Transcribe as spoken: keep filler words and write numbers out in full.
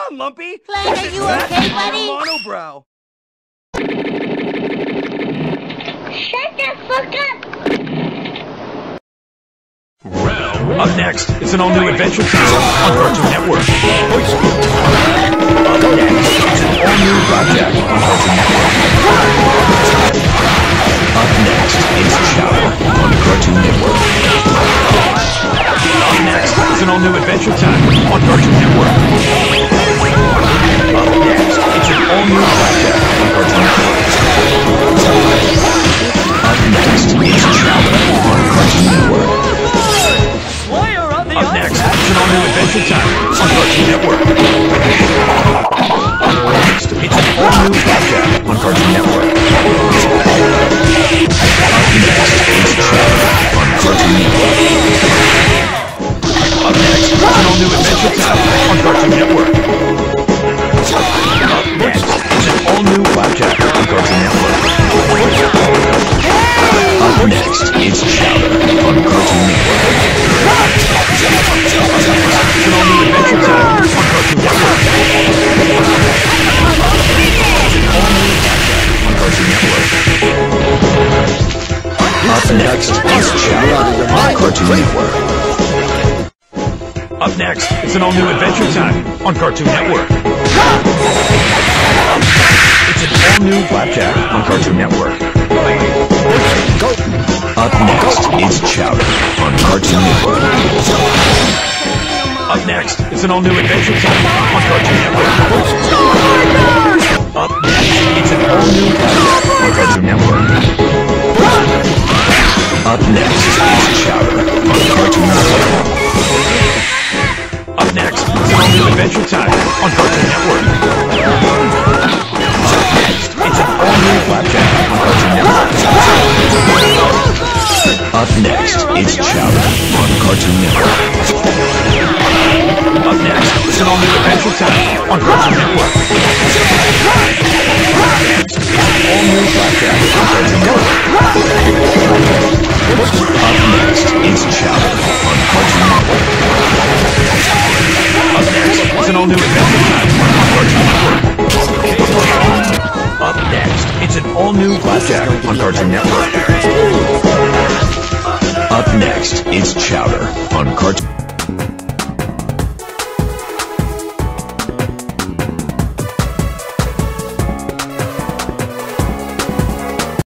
on, Lumpy! Flag, are you okay, buddy? Monobrow. Shut the fuck up! Well, up next, it's an all-new Adventure Time on Cartoon Network. Up next, it's an all-new Blackjack on Cartoon Network. Up next, it's Chowder on Cartoon Network. Up next, it's an all-new Adventure Time on Cartoon Network. Up next, it's an all-new Blackjack on Cartoon Network. Up next, it's Chowder on Cartoon Network. Up next, it's an all-new Adventure Time on Cartoon Network. Up next, it's an all-new Blackjack on Cartoon Network. Up next, it's Chowder on Cartoon Network. Up next, it's an all-new Adventure Time on Cartoon Network. Up next, it's an all-new Blackjack on Cartoon Network. Up next, it's Chowder on Cartoon Network. Up next, it's an all-new Adventure Time on Cartoon Network. It's an all-new Blackjack on Cartoon Network. Up next, it's Chowder on Cartoon Network. Up next, it's an all-new Adventure Time on Cartoon Network. It's an all-new Blackjack on Cartoon Network. Up next, it's Chowder on Cartoon Network. Up next, it's an all-new Adventure Time on Cartoon Network. Up next, it's an all-new Blackjack on Cartoon Network. Up next, it's Chowder on Cartoon Network. Up next, it's an all-new Adventure Time on Cartoon Network. Up next, it's an all-new Blackjack on Cartoon Network. Up next, it's Chowder on Cartoon Network. Up next, it's an all-new Adventure Time on Cartoon Network. Up next, it's an all-new Blackjack on Cartoon Network. Up next, it's Chowder on Cartoon Network. Up next, it's an all-new Adventure Time on Cartoon Network. Up next, it's an all-new Blackjack on Cartoon Network. Up next, it's Chowder on Cartoon.